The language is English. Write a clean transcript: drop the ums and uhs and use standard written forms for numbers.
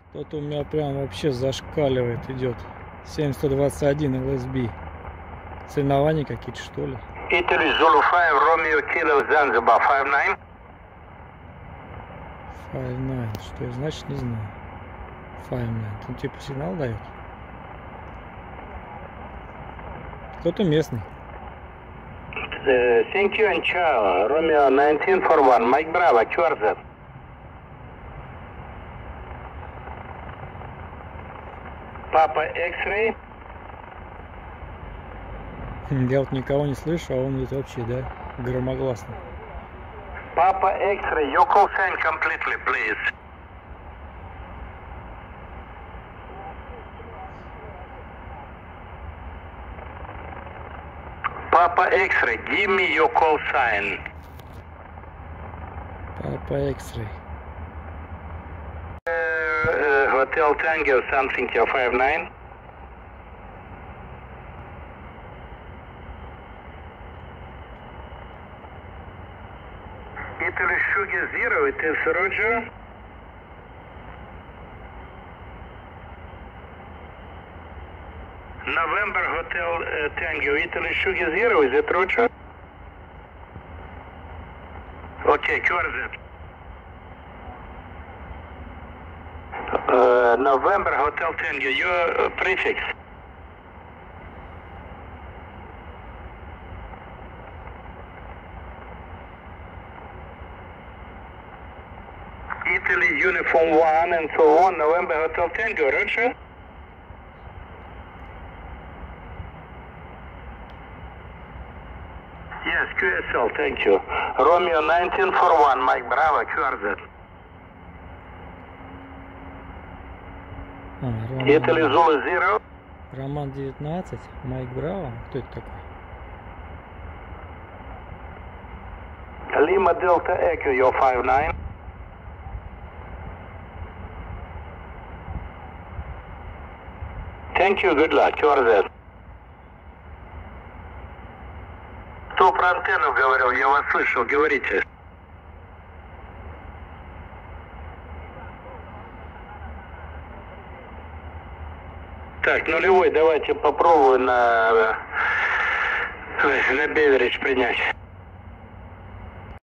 Тут у меня прям вообще зашкаливает, идет. 7121 LSB. Соревнования какие-то, что ли? Italy Zulu 5, Romeo Kilo Zanzibar 5-9. 5-9. Что это значит, не знаю. 5-9. Он типа сигнал дает. Кто-то местный. Thank you and ciao. Romeo 1941, Mike Bravo, QRZ. Papa X-ray. Я вот никого не слышу, а он тут вообще, да, громогласно. Papa X-ray, your call sign completely, please. Papa X-ray, give me your call sign. Papa X-ray. Hotel Tango, something here, 5-9. Italy Sugar 0, it is Roger. November Hotel Tango, Italy Sugar 0, is it Roger? Okay, QRZ. November Hotel Tango, your prefix. Italy Uniform 1 and so on, November Hotel Tango, Roger? Yes, QSL, thank you. Romeo 1941, Mike Bravo, QRZ. Italy Zulu 0. Роман 19, Майк Браво. Кто это такой? Lima Delta Echo, your 5-9. Thank you, good luck, QRZ. Кто про антенну говорил? Я вас слышал, говорите. Так, нулевой, давайте попробую на Беверидж принять.